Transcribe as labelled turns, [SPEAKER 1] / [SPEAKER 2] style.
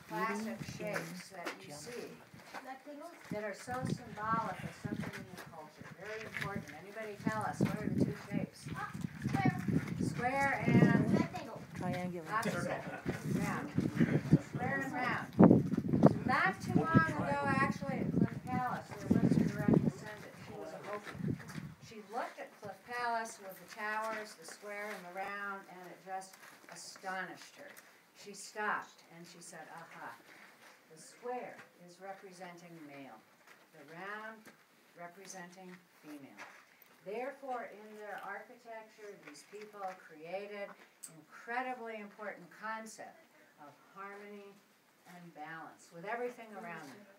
[SPEAKER 1] classic shapes that you see that are so symbolic of something in your culture. Very important. Anybody tell us, what are the two shapes? Square and
[SPEAKER 2] Triangular.
[SPEAKER 1] opposite. Round. Square and round. Not too long ago, actually, at Cliff Palace, there was a direct descendant. She was a Hopi. She looked at Cliff Palace with the towers, the square and the round, and it just astonished her. She stopped and she said, aha, the square is representing male, the round representing female. Therefore, in their architecture, these people created incredibly important concept of harmony and balance with everything around them.